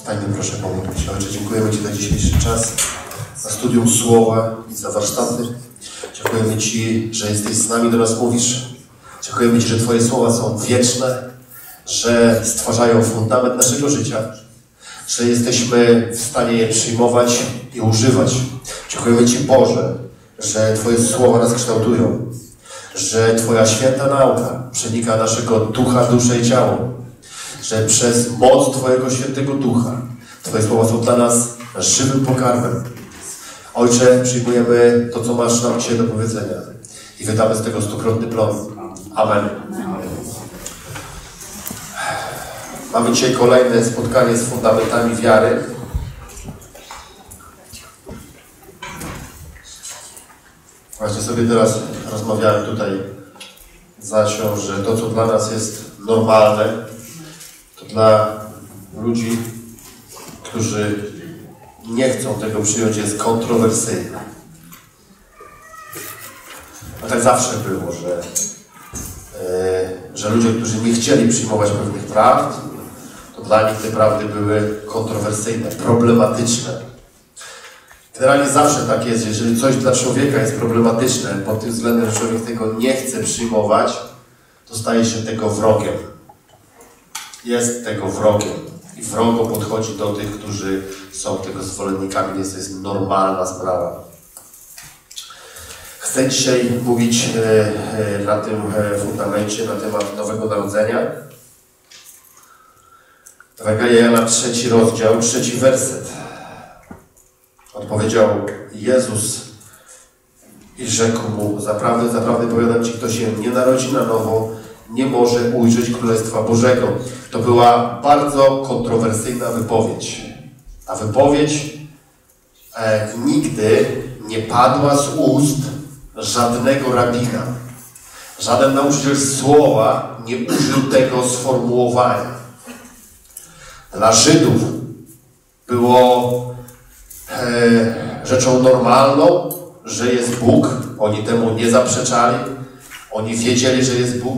Stańmy proszę, pomódlmy się. Ojcze, dziękujemy Ci za dzisiejszy czas, za studium Słowa i za warsztaty. Dziękujemy Ci, że jesteś z nami, do nas mówisz. Dziękujemy Ci, że Twoje słowa są wieczne, że stwarzają fundament naszego życia, że jesteśmy w stanie je przyjmować i używać. Dziękujemy Ci, Boże, że Twoje słowa nas kształtują, że Twoja święta nauka przenika naszego ducha, duszę i ciało, że przez moc Twojego świętego ducha Twoje słowa są dla nas żywym pokarmem. Ojcze, przyjmujemy to, co masz nam dzisiaj do powiedzenia i wydamy z tego 100-krotny plon. Amen. Mamy dzisiaj kolejne spotkanie z fundamentami wiary. Właśnie sobie teraz rozmawiałem tutaj z Asią, że to, co dla nas jest normalne, to dla ludzi, którzy nie chcą tego przyjąć, jest kontrowersyjne. A tak zawsze było, że ludzie, którzy nie chcieli przyjmować pewnych prawd, to dla nich te prawdy były kontrowersyjne, problematyczne. Generalnie zawsze tak jest, jeżeli coś dla człowieka jest problematyczne, pod tym względem, że człowiek tego nie chce przyjmować, to staje się tego wrogiem. Jest tego wrogiem. I wrogo podchodzi do tych, którzy są tego zwolennikami, więc to jest normalna sprawa. Chcę dzisiaj mówić na tym fundamencie, na temat Nowego Narodzenia. Ewangelia Jana, 3 rozdział, 3 werset. Odpowiedział Jezus i rzekł mu: zaprawdę, zaprawdę powiadam Ci, kto się nie narodzi na nowo, nie może ujrzeć Królestwa Bożego. To była bardzo kontrowersyjna wypowiedź. A wypowiedź nigdy nie padła z ust żadnego rabina. Żaden nauczyciel słowa nie użył tego sformułowania. Dla Żydów było rzeczą normalną, że jest Bóg. Oni temu nie zaprzeczali. Oni wiedzieli, że jest Bóg.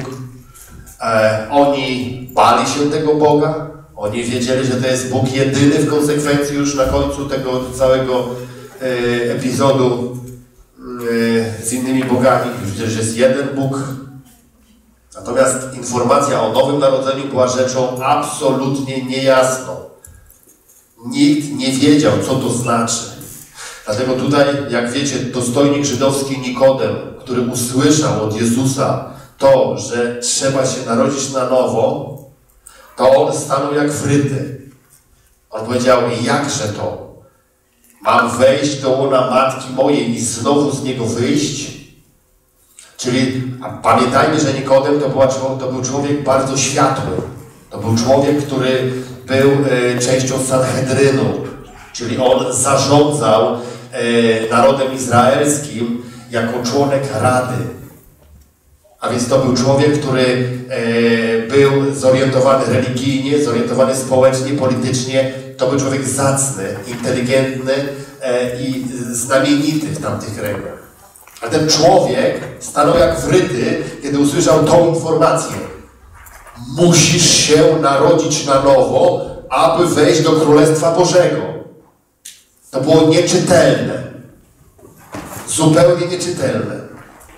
Oni bali się tego Boga. Oni wiedzieli, że to jest Bóg jedyny w konsekwencji już na końcu tego całego epizodu z innymi bogami. Już wiedzieli, że jest jeden Bóg. Natomiast informacja o Nowym Narodzeniu była rzeczą absolutnie niejasną. Nikt nie wiedział, co to znaczy. Dlatego tutaj, jak wiecie, dostojnik żydowski Nikodem, który usłyszał od Jezusa to, że trzeba się narodzić na nowo, to on stanął jak wryty. On powiedział: jakże to? Mam wejść do łona matki mojej i znowu z niego wyjść? Czyli pamiętajmy, że Nikodem to był człowiek bardzo światły. To był człowiek, który był częścią Sanhedrynu. Czyli on zarządzał narodem izraelskim jako członek Rady. A więc to był człowiek, który był zorientowany religijnie, zorientowany społecznie, politycznie. To był człowiek zacny, inteligentny i znamienity w tamtych kręgach. A ten człowiek stanął jak wryty, kiedy usłyszał tą informację. Musisz się narodzić na nowo, aby wejść do Królestwa Bożego. To było nieczytelne. Zupełnie nieczytelne.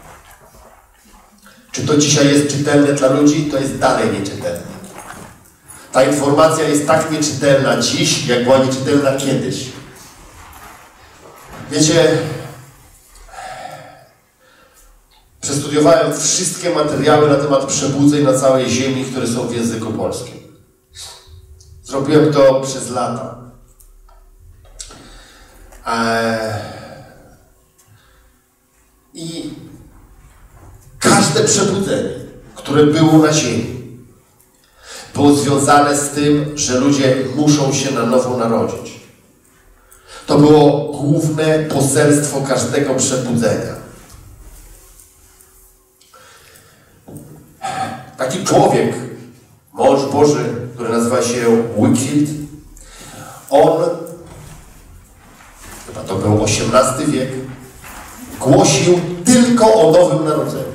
Czy to dzisiaj jest czytelne dla ludzi? To jest dalej nieczytelne. Ta informacja jest tak nieczytelna dziś, jak była nieczytelna kiedyś. Wiecie, przestudiowałem wszystkie materiały na temat przebudzeń na całej ziemi, które są w języku polskim. Zrobiłem to przez lata. I każde przebudzenie, które było na ziemi, było związane z tym, że ludzie muszą się na nowo narodzić. To było główne poselstwo każdego przebudzenia. Taki człowiek, mąż Boży, który nazywa się Wycliffe, on, chyba to był XVIII wiek, głosił tylko o Nowym Narodzeniu.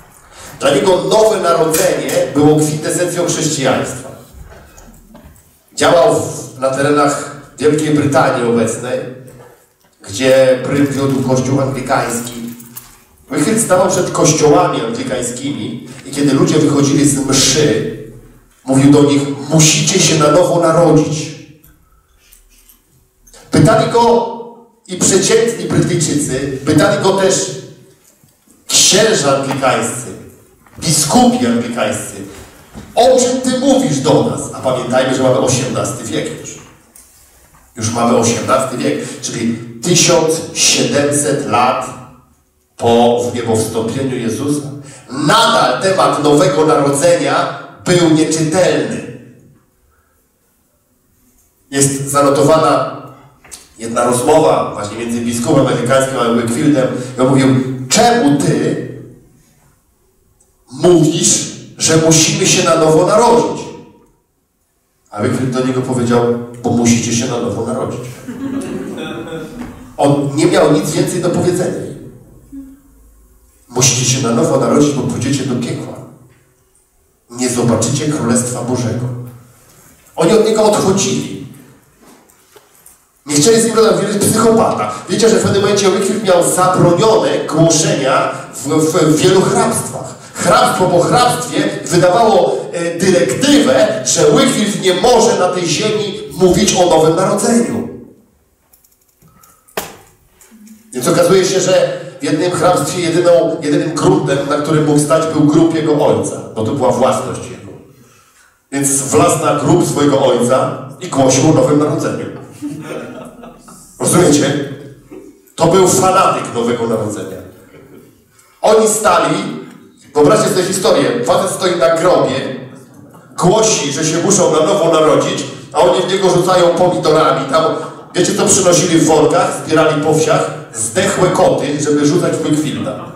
Dla niego Nowe Narodzenie było kwintesencją chrześcijaństwa. Działał na terenach Wielkiej Brytanii obecnej, gdzie prym wiódł kościół anglikański. Wychyl stawał przed kościołami anglikańskimi i kiedy ludzie wychodzili z mszy, mówił do nich: musicie się na nowo narodzić. Pytali go i przeciętni Brytyjczycy, pytali go też księża anglikańscy, biskupi anglikańscy: o czym ty mówisz do nas? A pamiętajmy, że mamy XVIII wiek już. Już mamy XVIII wiek, czyli 1700 lat po zniebowstąpieniu Jezusa. Nadal temat Nowego Narodzenia był nieczytelny. Jest zanotowana jedna rozmowa właśnie między biskupem amerykańskim a Wakefield i on mówił: czemu ty mówisz, że musimy się na nowo narodzić? A Wakefield do niego powiedział: bo musicie się na nowo narodzić. On nie miał nic więcej do powiedzenia. Musicie się na nowo narodzić, bo pójdziecie do piekła. Nie zobaczycie Królestwa Bożego. Oni od niego odchodzili. Nie chcieli z niego wiele psychopata. Wiecie, że w pewnym momencie Wycliffe miał zabronione głoszenia w wielu hrabstwach. Hrabstwo po hrabstwie wydawało dyrektywę, że Wycliffe nie może na tej ziemi mówić o Nowym Narodzeniu. Więc okazuje się, że w jednym hrabstwie jedynym gruntem, na którym mógł stać, był grób jego ojca, bo to była własność jego. Więc wlazł na grób swojego ojca i głosił o Nowym Narodzeniu. Rozumiecie? To był fanatyk Nowego Narodzenia. Oni stali, wyobraźcie sobie historię, facet stoi na grobie, głosi, że się muszą na nowo narodzić, a oni w niego rzucają pomidorami. Tam, wiecie co przynosili w workach, zbierali po wsiach? Zdechłe koty, żeby rzucać w Wakefielda.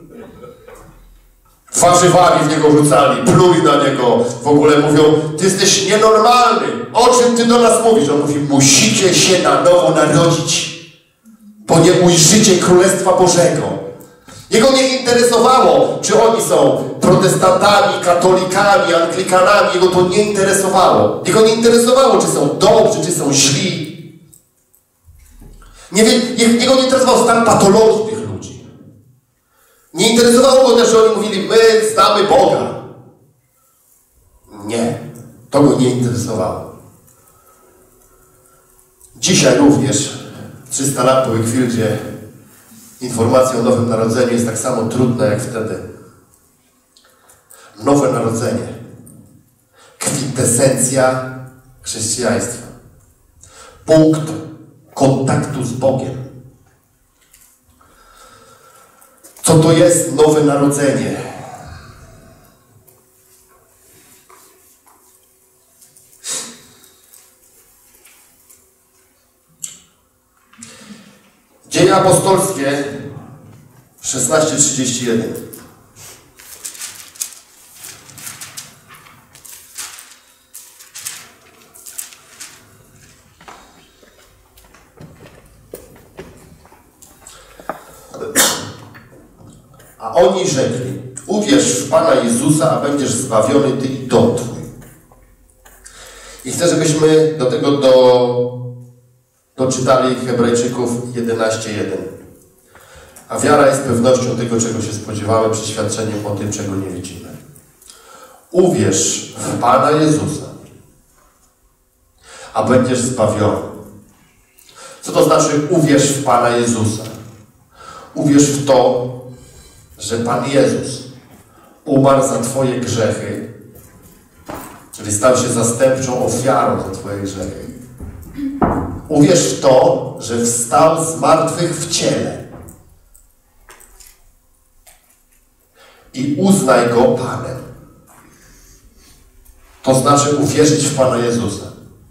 Warzywami w niego rzucali, pluli na niego, w ogóle mówią: ty jesteś nienormalny, o czym ty do nas mówisz? On mówi: musicie się na nowo narodzić, bo nie ujrzycie Królestwa Bożego. Jego nie interesowało, czy oni są protestantami, katolikami, anglikanami, jego to nie interesowało. Jego nie interesowało, czy są dobrzy, czy są źli. Jego nie interesował stan patologii tych ludzi. Nie interesowało go też, że oni mówili: my znamy Boga. Nie, to go nie interesowało. Dzisiaj również, 300 lat po Wakefieldzie, informacja o Nowym Narodzeniu jest tak samo trudna jak wtedy. Nowe Narodzenie. Kwintesencja chrześcijaństwa. Punkt kontaktu z Bogiem. Co to jest Nowe Narodzenie? Dzieje apostolskie 16:31. A oni rzekli: uwierz w Pana Jezusa, a będziesz zbawiony ty i dom twój. I chcę, żebyśmy do tego doczytali Hebrajczyków 11:1. A wiara jest pewnością tego, czego się spodziewamy, przeświadczeniem o tym, czego nie widzimy. Uwierz w Pana Jezusa, a będziesz zbawiony. Co to znaczy uwierz w Pana Jezusa? Uwierz w to, że Pan Jezus umarł za twoje grzechy, czyli stał się zastępczą ofiarą za twoje grzechy. Uwierz w to, że wstał z martwych w ciele i uznaj Go Panem. To znaczy uwierzyć w Pana Jezusa.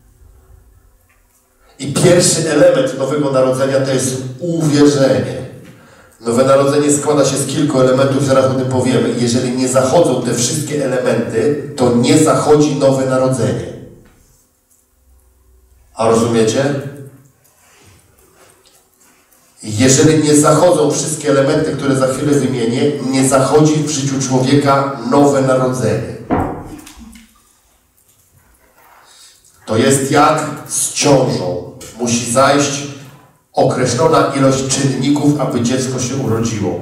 I pierwszy element Nowego Narodzenia to jest uwierzenie. Nowe Narodzenie składa się z kilku elementów, zaraz o tym powiemy. I jeżeli nie zachodzą te wszystkie elementy, to nie zachodzi Nowe Narodzenie. A rozumiecie? Jeżeli nie zachodzą wszystkie elementy, które za chwilę wymienię, nie zachodzi w życiu człowieka Nowe Narodzenie. To jest jak z ciążą. Musi zajść określona ilość czynników, aby dziecko się urodziło.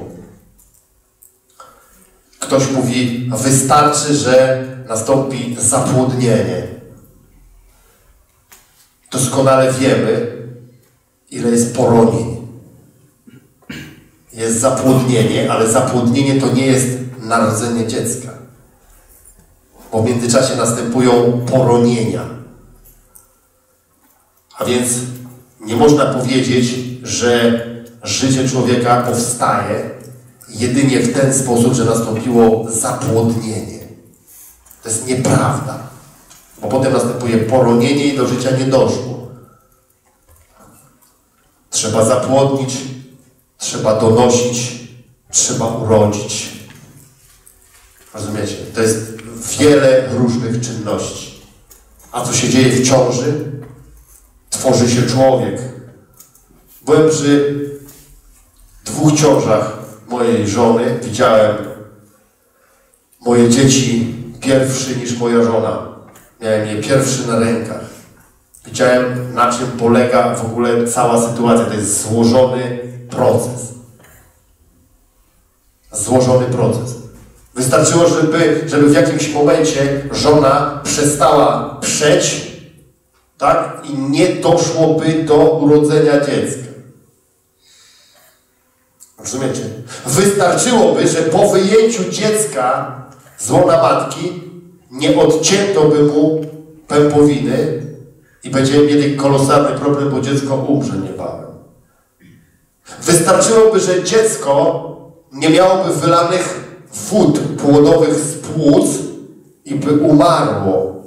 Ktoś mówi, wystarczy, że nastąpi zapłodnienie. Doskonale wiemy, ile jest poronień. Jest zapłodnienie, ale zapłodnienie to nie jest narodzenie dziecka. Bo w międzyczasie następują poronienia. A więc nie można powiedzieć, że życie człowieka powstaje jedynie w ten sposób, że nastąpiło zapłodnienie. To jest nieprawda. Bo potem następuje poronienie i do życia nie doszło. Trzeba zapłodnić, trzeba donosić, trzeba urodzić. Rozumiecie? To jest wiele różnych czynności. A co się dzieje w ciąży? Tworzy się człowiek. Byłem przy 2 ciążach mojej żony. Widziałem moje dzieci pierwszy niż moja żona. Miałem je pierwszy na rękach. Widziałem, na czym polega w ogóle cała sytuacja. To jest złożony proces. Złożony proces. Wystarczyło, żeby w jakimś momencie żona przestała przeć, tak? I nie doszłoby do urodzenia dziecka. Rozumiecie? Wystarczyłoby, że po wyjęciu dziecka z łona matki nie odcięto by mu pępowiny i będziemy mieli kolosalny problem, bo dziecko umrze niebawem. Wystarczyłoby, że dziecko nie miałoby wylanych wód płodowych z płuc i by umarło.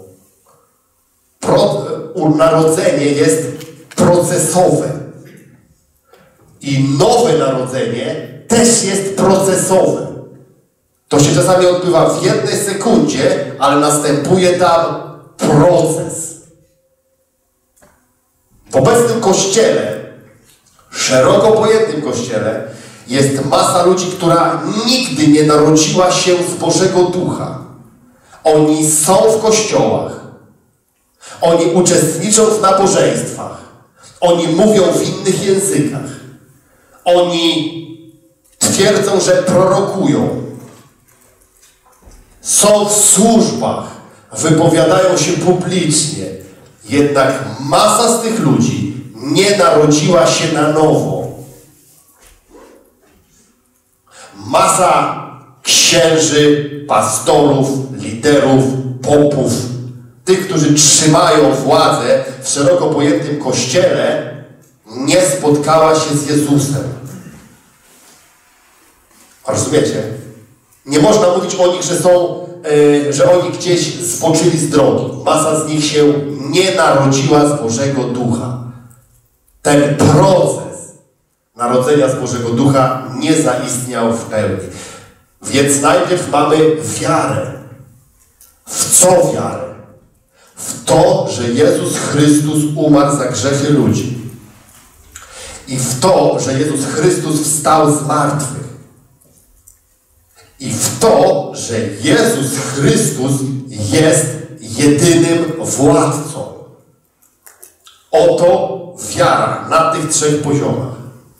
Narodzenie jest procesowe. I nowe narodzenie też jest procesowe. To się czasami odbywa w jednej sekundzie, ale następuje tam proces. W obecnym Kościele, szeroko pojętym Kościele, jest masa ludzi, która nigdy nie narodziła się z Bożego Ducha. Oni są w kościołach. Oni uczestniczą w nabożeństwach. Oni mówią w innych językach. Oni twierdzą, że prorokują. Są w służbach. Wypowiadają się publicznie. Jednak masa z tych ludzi nie narodziła się na nowo. Masa księży, pastorów, liderów, popów, tych, którzy trzymają władzę w szeroko pojętym Kościele, nie spotkała się z Jezusem. Rozumiecie? Nie można mówić o nich, że oni gdzieś zboczyli z drogi. Masa z nich się nie narodziła z Bożego Ducha. Ten proces narodzenia z Bożego Ducha nie zaistniał w pełni. Więc najpierw mamy wiarę. W co wiarę? W to, że Jezus Chrystus umarł za grzechy ludzi. I w to, że Jezus Chrystus wstał z martwych. I w to, że Jezus Chrystus jest jedynym władcą. Oto wiara na tych 3 poziomach.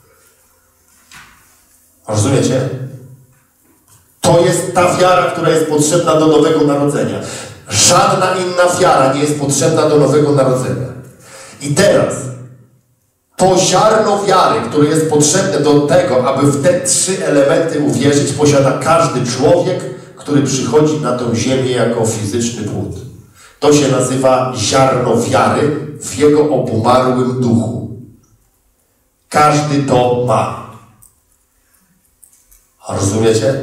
Rozumiecie? To jest ta wiara, która jest potrzebna do nowego narodzenia. Żadna inna wiara nie jest potrzebna do nowego narodzenia. I teraz to ziarno wiary, które jest potrzebne do tego, aby w te 3 elementy uwierzyć, posiada każdy człowiek, który przychodzi na tę ziemię jako fizyczny płód. To się nazywa ziarno wiary w jego obumarłym duchu. Każdy to ma. Rozumiecie?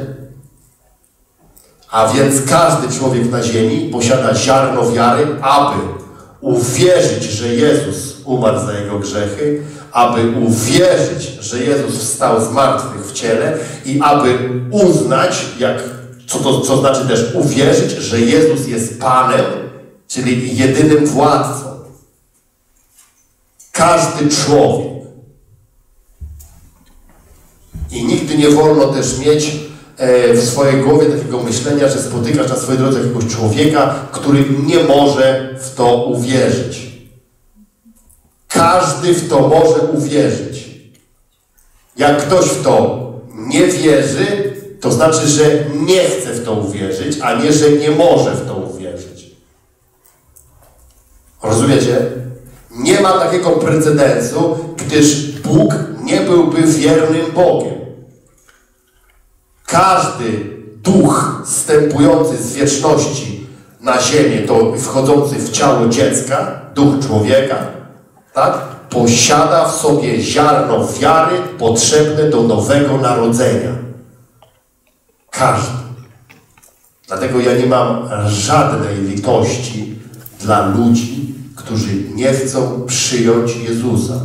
A więc każdy człowiek na ziemi posiada ziarno wiary, aby uwierzyć, że Jezus umarł za jego grzechy, aby uwierzyć, że Jezus wstał z martwych w ciele i aby uznać, co znaczy też uwierzyć, że Jezus jest Panem, czyli jedynym władcą. Każdy człowiek. I nigdy nie wolno też mieć w swojej głowie takiego myślenia, że spotykasz na swojej drodze jakiegoś człowieka, który nie może w to uwierzyć. Każdy w to może uwierzyć. Jak ktoś w to nie wierzy, to znaczy, że nie chce w to uwierzyć, a nie, że nie może w to uwierzyć. Rozumiecie? Nie ma takiego precedensu, gdyż Bóg nie byłby wiernym Bogiem. Każdy duch zstępujący z wieczności na ziemię, to wchodzący w ciało dziecka, duch człowieka, tak, posiada w sobie ziarno wiary potrzebne do nowego narodzenia. Każdy. Dlatego ja nie mam żadnej litości dla ludzi, którzy nie chcą przyjąć Jezusa.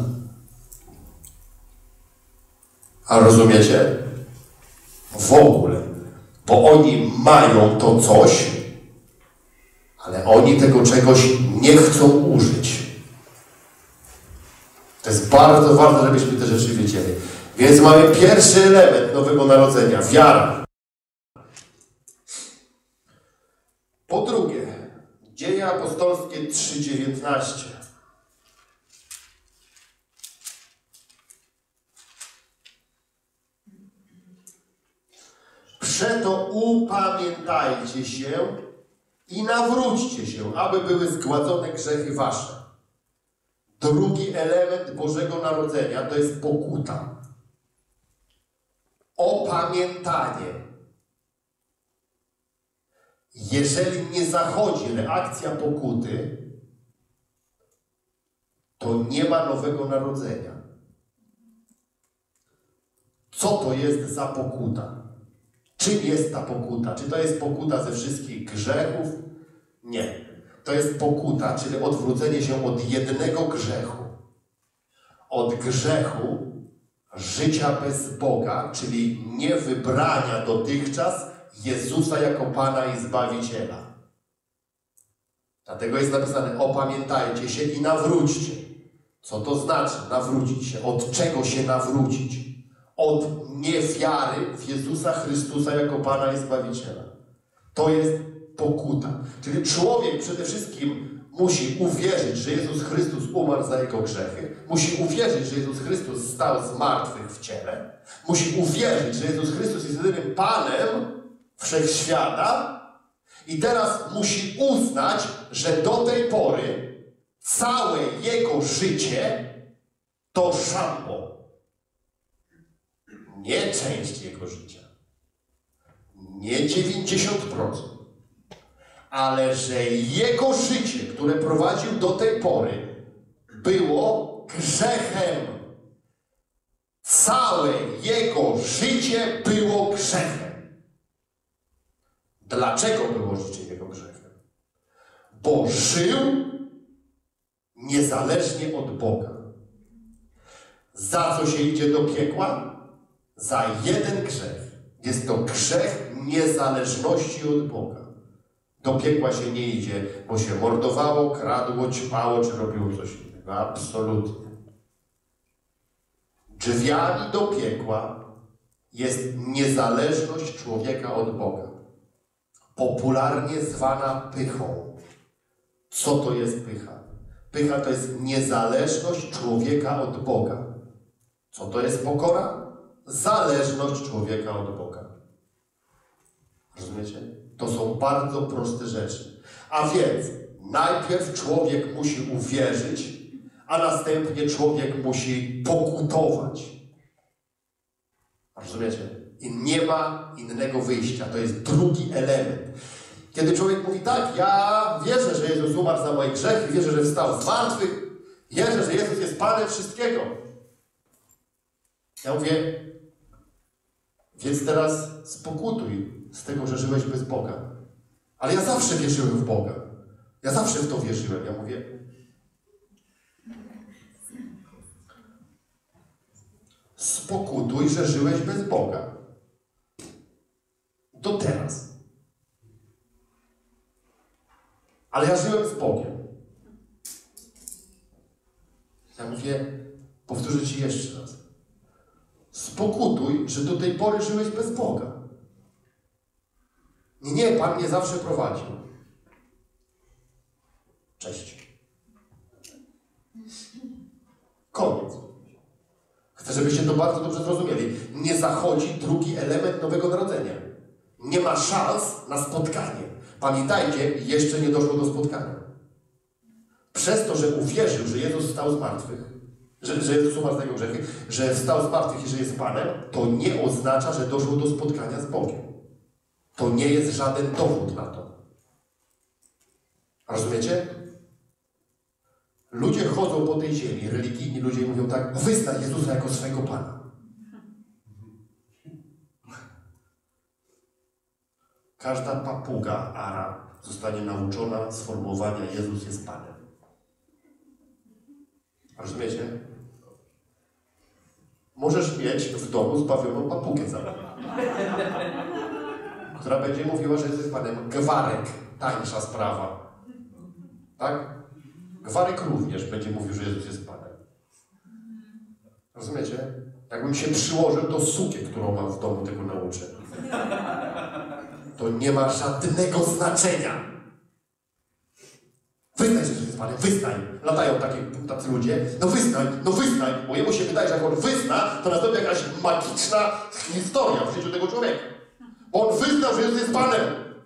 A rozumiecie? W ogóle. Bo oni mają to coś, ale oni tego czegoś nie chcą użyć. To jest bardzo ważne, żebyśmy te rzeczy wiedzieli. Więc mamy pierwszy element nowego narodzenia. Wiara. Po drugie, Dzieje apostolskie 3:19. Przeto upamiętajcie się i nawróćcie się, aby były zgładzone grzechy wasze. Drugi element Bożego Narodzenia to jest pokuta. Opamiętanie. Jeżeli nie zachodzi reakcja pokuty, to nie ma nowego narodzenia. Co to jest za pokuta? Czym jest ta pokuta? Czy to jest pokuta ze wszystkich grzechów? Nie. To jest pokuta, czyli odwrócenie się od jednego grzechu. Od grzechu życia bez Boga, czyli niewybrania dotychczas Jezusa jako Pana i Zbawiciela. Dlatego jest napisane: opamiętajcie się i nawróćcie. Co to znaczy nawrócić się? Od czego się nawrócić? Od niewiary w Jezusa Chrystusa jako Pana i Zbawiciela. To jest pokuta. Czyli człowiek przede wszystkim musi uwierzyć, że Jezus Chrystus umarł za jego grzechy. Musi uwierzyć, że Jezus Chrystus stał z martwych w ciele. Musi uwierzyć, że Jezus Chrystus jest jedynym Panem wszechświata. I teraz musi uznać, że do tej pory całe jego życie to szambo. Nie część jego życia. Nie 90%. Ale że jego życie, które prowadził do tej pory, było grzechem. Całe jego życie było grzechem. Dlaczego było życie jego grzechem? Bo żył niezależnie od Boga. Za co się idzie do piekła? Za jeden grzech. Jest to grzech niezależności od Boga. Do piekła się nie idzie, bo się mordowało, kradło, ćpało, czy robiło coś innego. Absolutnie. Drzwiami do piekła jest niezależność człowieka od Boga. Popularnie zwana pychą. Co to jest pycha? Pycha to jest niezależność człowieka od Boga. Co to jest pokora? Zależność człowieka od Boga. Rozumiecie? To są bardzo proste rzeczy. A więc najpierw człowiek musi uwierzyć, a następnie człowiek musi pokutować. Rozumiecie? I nie ma innego wyjścia. To jest drugi element. Kiedy człowiek mówi: tak, ja wierzę, że Jezus umarł za moje grzechy, wierzę, że wstał z martwych, wierzę, że Jezus jest Panem wszystkiego. Ja mówię: więc teraz spokutuj z tego, że żyłeś bez Boga. Ale ja zawsze wierzyłem w Boga. Ja zawsze w to wierzyłem. Ja mówię: spokutuj, że żyłeś bez Boga. Do teraz. Ale ja żyłem z Bogiem. Ja mówię: powtórzę ci jeszcze raz. Spokutuj, że do tej pory żyłeś bez Boga. Nie, Pan mnie zawsze prowadził. Cześć. Koniec. Chcę, żebyście to bardzo dobrze zrozumieli. Nie zachodzi drugi element Nowego Narodzenia. Nie ma szans na spotkanie. Pamiętajcie, jeszcze nie doszło do spotkania. Przez to, że uwierzył, że Jezus wstał z martwych, że Jezus umarł z tego grzechy, że wstał z martwych i że jest Panem, to nie oznacza, że doszło do spotkania z Bogiem. To nie jest żaden dowód na to. Rozumiecie? Ludzie chodzą po tej ziemi, religijni ludzie i mówią tak, wyznaj Jezusa jako swojego Pana. Każda papuga ara zostanie nauczona sformułowania Jezus jest Panem. Rozumiecie? Możesz mieć w domu zbawioną papugę która będzie mówiła, że jesteś Panem. Gwarek, tańsza sprawa. Tak? Gwarek również będzie mówił, że Jezus jest Panem. Rozumiecie? Jakbym się przyłożył do suki, którą mam w domu, tego nauczę. To nie ma żadnego znaczenia. Wyznaj, że Jezus jest Panem, wyznaj. Latają tacy ludzie. No wyznaj, bo jemu się wydaje, że jak on wyzna, to nastąpi jakaś magiczna historia w życiu tego człowieka. Bo on wyznał, że Jezus jest Panem.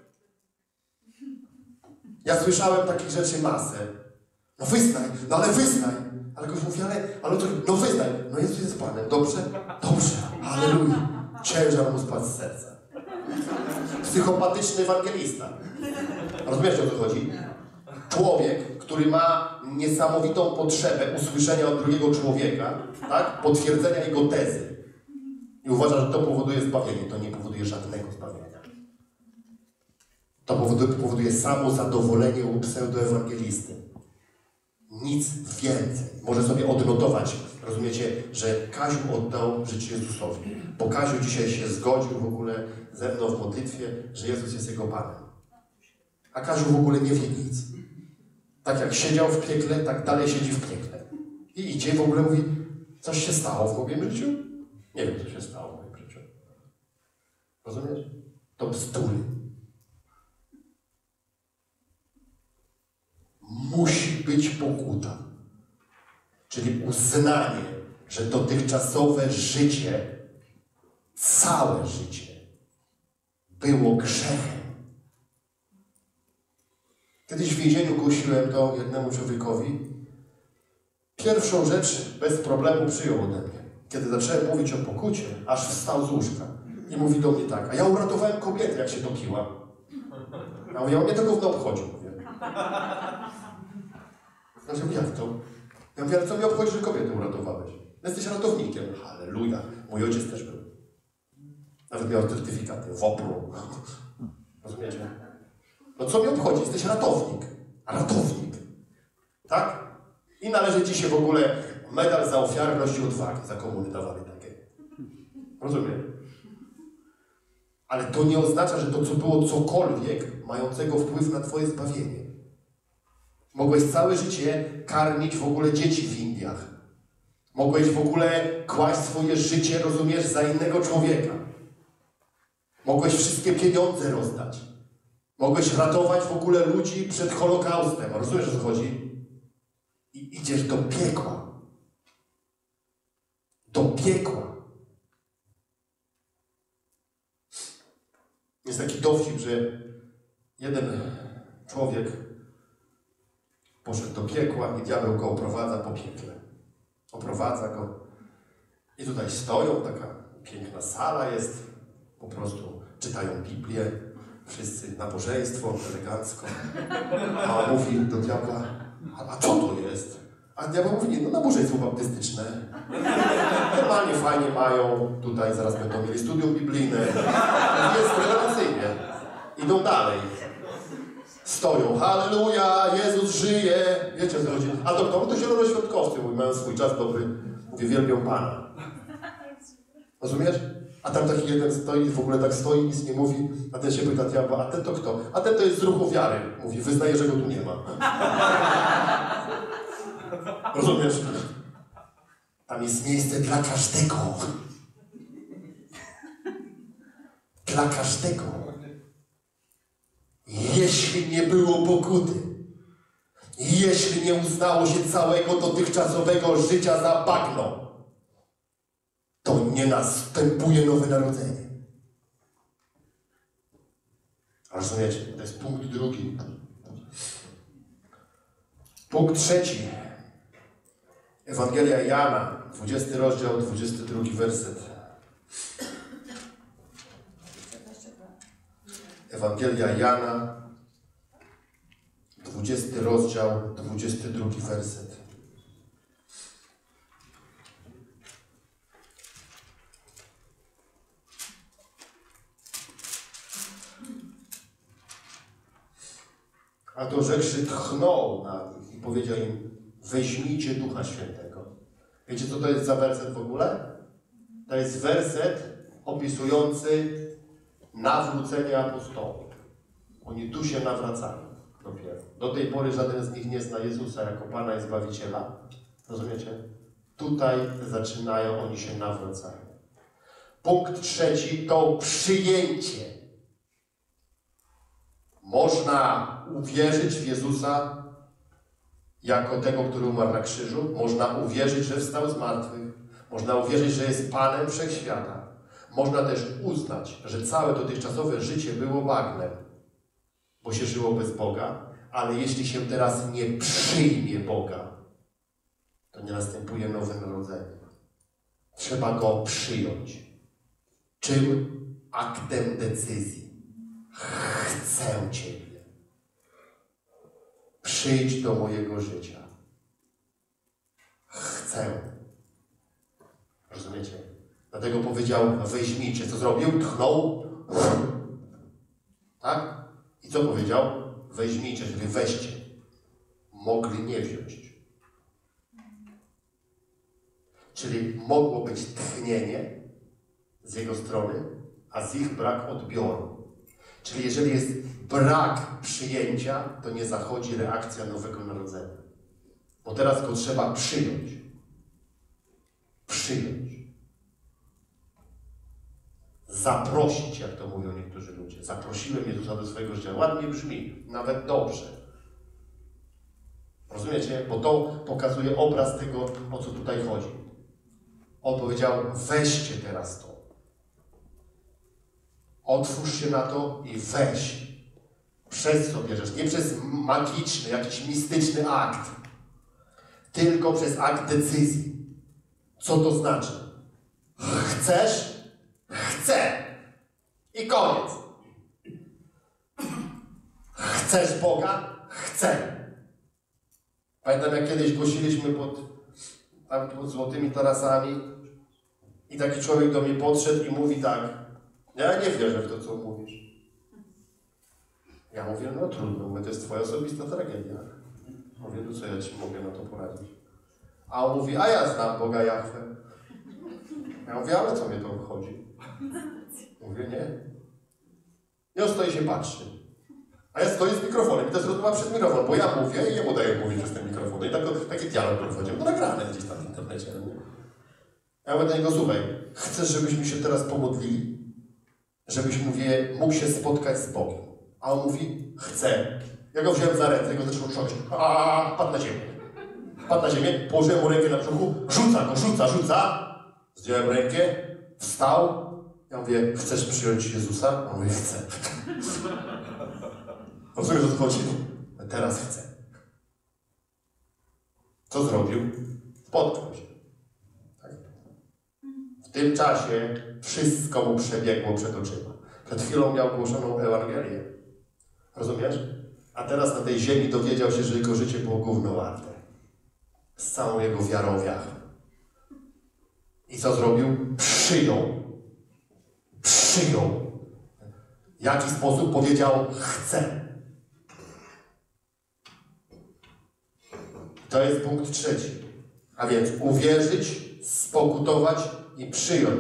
Ja słyszałem takich rzeczy masę. No wyznaj, no ale wyznaj. Ale ktoś mówi, no wyznaj. No Jezus jest Panem, dobrze? Dobrze, halleluja. Ciężar mu spadł z serca. Psychopatyczny ewangelista. Rozumiecie, o co chodzi? Człowiek, który ma niesamowitą potrzebę usłyszenia od drugiego człowieka, tak? Potwierdzenia jego tezy. I uważa, że to powoduje zbawienie. To nie powoduje żadnego zbawienia. To powoduje samo zadowolenie u pseudoewangelisty. Nic więcej. Może sobie odnotować, rozumiecie, że Kaziu oddał życie Jezusowi. Bo Kaziu dzisiaj się zgodził w ogóle ze mną w modlitwie, że Jezus jest jego Panem. A Kaziu w ogóle nie wie nic. Tak jak siedział w piekle, tak dalej siedzi w piekle. I idzie i w ogóle mówi, coś się stało w moim życiu? Nie wiem, co się stało w moim życiu. Rozumiesz? To bzdury. Musi być pokuta. Czyli uznanie, że dotychczasowe życie, całe życie było grzechem. Kiedyś w więzieniu głosiłem to jednemu człowiekowi. Pierwszą rzecz bez problemu przyjął ode mnie. Kiedy zacząłem mówić o pokucie, aż wstał z łóżka i mówi do mnie tak, a ja uratowałem kobietę, jak się topiła. A ja mnie to gówno obchodzi, mówię. Ja mówię, jak to? Ja mówię, ale co mnie obchodzi, że kobietę uratowałeś? Jesteś ratownikiem. Halleluja. Mój ojciec też był. Nawet miał certyfikaty. WOPR-u. Rozumiecie? No co mnie obchodzi? Jesteś ratownik. Ratownik. Tak? I należy ci się w ogóle medal za ofiarność i odwagę. Za komuny dawali takie. Rozumiem? Ale to nie oznacza, że to co było cokolwiek mającego wpływ na twoje zbawienie. Mogłeś całe życie karmić w ogóle dzieci w Indiach. Mogłeś w ogóle kłaść swoje życie, rozumiesz, za innego człowieka. Mogłeś wszystkie pieniądze rozdać. Mogłeś ratować w ogóle ludzi przed Holokaustem. Rozumiesz, o co chodzi? I idziesz do piekła. Do piekła. Jest taki dowcip, że jeden człowiek poszedł do piekła i diabeł go oprowadza po piekle. Oprowadza go. I tutaj stoją, taka piękna sala jest. Po prostu czytają Biblię. Wszyscy nabożeństwo, elegancko. A on mówi do diabła, a co to jest? A diabeł mówi, nie, no nabożeństwo baptystyczne. Normalnie fajnie mają. Tutaj zaraz będą mieli studium biblijne. Jest rewelacyjnie. Idą dalej. Stoją, halleluja, Jezus żyje. Wiecie, o co chodzi? A to kto? To zielonoświątkowcy, mają swój czas dobry. Mówię, wielbią Pana. Rozumiesz? A tam taki jeden stoi, w ogóle tak stoi, nic nie mówi, a ten się pyta diabła, a ten to kto? A ten to jest z ruchu wiary. Mówi, wyznaje, że go tu nie ma. Rozumiesz? Tam jest miejsce dla każdego. Dla każdego. Jeśli nie było pokuty, jeśli nie uznało się całego dotychczasowego życia za bagno, to nie następuje nowe narodzenie. Rozumiecie? To jest punkt drugi. Punkt trzeci. Ewangelia Jana, 20 rozdział, 22 werset. Ewangelia Jana, 20 rozdział, 22 werset. A to rzekszy tchnął na nich i powiedział im: weźmijcie Ducha Świętego. Wiecie, co to jest za werset w ogóle? To jest werset opisujący nawrócenie apostołów. Oni tu się nawracają dopiero. Do tej pory żaden z nich nie zna Jezusa jako Pana i Zbawiciela. Rozumiecie? Tutaj zaczynają, oni się nawracają. Punkt trzeci to przyjęcie. Można uwierzyć w Jezusa jako tego, który umarł na krzyżu. Można uwierzyć, że wstał z martwych. Można uwierzyć, że jest Panem Wszechświata. Można też uznać, że całe dotychczasowe życie było bagnem, bo się żyło bez Boga, ale jeśli się teraz nie przyjmie Boga, to nie następuje nowe narodzenie. Trzeba Go przyjąć. Czym? Aktem decyzji. Chcę Ciebie. Przyjdź do mojego życia. Chcę. Rozumiecie? Dlatego powiedział: weźmijcie. Co zrobił? Tchnął. Tak? I co powiedział? Weźmijcie, czyli weźcie. Mogli nie wziąć. Czyli mogło być tchnienie z jego strony, a z ich brak odbioru. Czyli jeżeli jest brak przyjęcia, to nie zachodzi reakcja nowego narodzenia. Bo teraz go trzeba przyjąć. Przyjąć. Zaprosić, jak to mówią niektórzy ludzie. Zaprosiłem Jezusa do swojego życia. Ładnie brzmi, nawet dobrze. Rozumiecie? Bo to pokazuje obraz tego, o co tutaj chodzi. On powiedział: weźcie teraz to. Otwórz się na to i weź. Przez co bierzesz? Nie przez magiczny, jakiś mistyczny akt. Tylko przez akt decyzji. Co to znaczy? Chcesz? Chcę. I koniec. Chcesz Boga? Chcę. Pamiętam, jak kiedyś głosiliśmy pod złotymi tarasami i taki człowiek do mnie podszedł i mówi tak: ja nie wierzę w to, co mówisz. Ja mówię: no trudno, mówię, to jest twoja osobista tragedia. Mówię: no co ja ci mogę na to poradzić? A on mówi: a ja znam Boga Jahwe. Ja mówię: ale co mnie to obchodzi? Mówię: nie. I on stoi się patrzy. A ja stoję z mikrofonem i to jest rozmowa przez mikrofon, bo ja mówię i jemu daję mówić przez ten mikrofon. I taki dialog prowadziłem. No nagrane gdzieś tam w internecie. Ja mówię do niego: słuchaj, chcesz, żebyśmy się teraz pomodlili? Żebyś, mówię, mógł się spotkać z Bogiem. A on mówi: chcę. Ja go wziąłem za ręce, jego zaczął trząść. Padł na ziemię. Padł na ziemię, położyłem mu rękę na brzuchu, rzuca. Zdjąłem rękę, wstał. Ja mówię: chcesz przyjąć Jezusa? On mówi: chcę. Rozumiesz, o co chodzi? Teraz chcę. Co zrobił? Spotkał się. Tak? W tym czasie wszystko mu przebiegło przed oczyma. Przed chwilą miał głoszoną Ewangelię. Rozumiesz? A teraz na tej ziemi dowiedział się, że jego życie było gówno warte. Z całą jego wiarą w Jahwe. I co zrobił? Przyjął. W jaki sposób? Powiedział: chcę. To jest punkt trzeci. A więc uwierzyć, spokutować i przyjąć.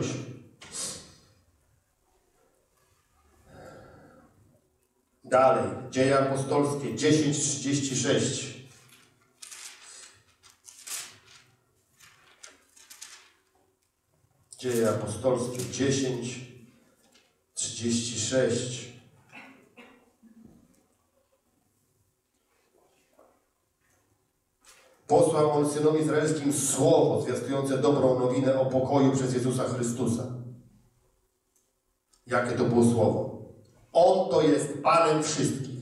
Dalej. Dzieje apostolskie 10:36. Dzieje apostolskie 10:36. Posłał on synom izraelskim słowo zwiastujące dobrą nowinę o pokoju przez Jezusa Chrystusa. Jakie to było słowo? On to jest Panem wszystkich.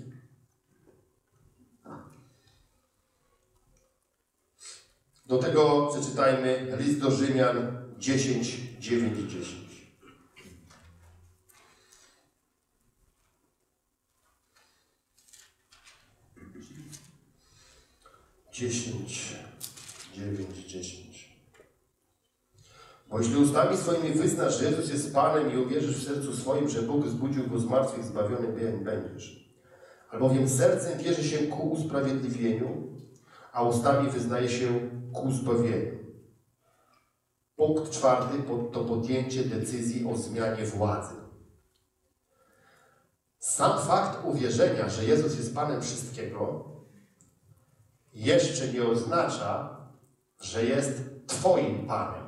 Do tego przeczytajmy list do Rzymian 10, 9 i 10. 10, 9, 10. Bo jeśli ustami swoimi wyznasz, że Jezus jest Panem i uwierzysz w sercu swoim, że Bóg zbudził Go z martwych, zbawiony będziesz. Albowiem sercem wierzy się ku usprawiedliwieniu, a ustami wyznaje się ku zbawieniu. Punkt 4 to podjęcie decyzji o zmianie władzy. Sam fakt uwierzenia, że Jezus jest Panem wszystkiego, jeszcze nie oznacza, że jest Twoim Panem.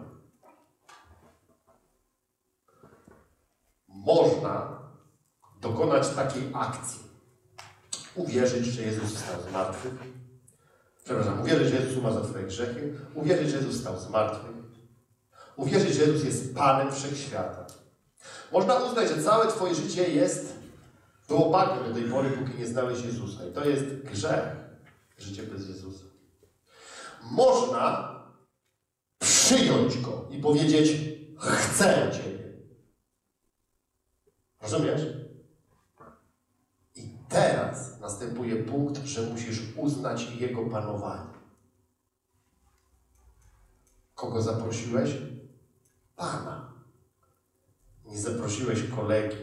Można dokonać takiej akcji. Uwierzyć, że Jezus wstał z martwych. Uwierzyć, że Jezus umarł za Twoje grzechy. Uwierzyć, że Jezus wstał z martwych. Uwierzyć, że Jezus jest Panem Wszechświata. Można uznać, że całe Twoje życie było bagnem do tej pory, póki nie znałeś Jezusa. I to jest grzech. Życie bez Jezusa. Można przyjąć Go i powiedzieć: chcę Ciebie. Rozumiesz? I teraz następuje punkt, że musisz uznać Jego panowanie. Kogo zaprosiłeś? Pana. Nie zaprosiłeś kolegi.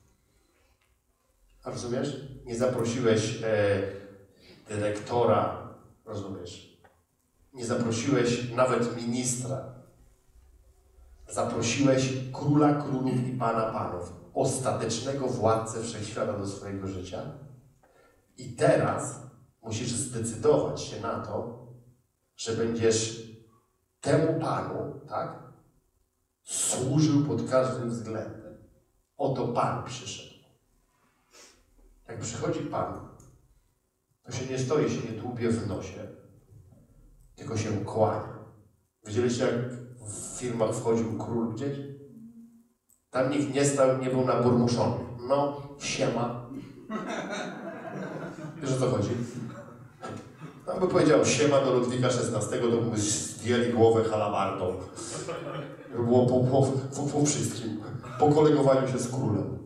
A rozumiesz? Nie zaprosiłeś dyrektora. Rozumiesz? Nie zaprosiłeś nawet ministra. Zaprosiłeś Króla Królów i Pana Panów, ostatecznego władcę Wszechświata do swojego życia. I teraz musisz zdecydować się na to, że będziesz temu Panu, tak, służył pod każdym względem. Oto Pan przyszedł. Jak przychodzi Pan, to się nie stoi, się nie dłubie w nosie, tylko się kłania. Widzieliście, jak w filmach wchodził król gdzieś? Tam nikt nie stał, nie był naburmuszony. No, siema. Wiesz, o co chodzi? Tam by powiedział siema do Ludwika XVI, to by zdjęli głowę halabardą. To było po wszystkim. Po kolegowaniu się z królem.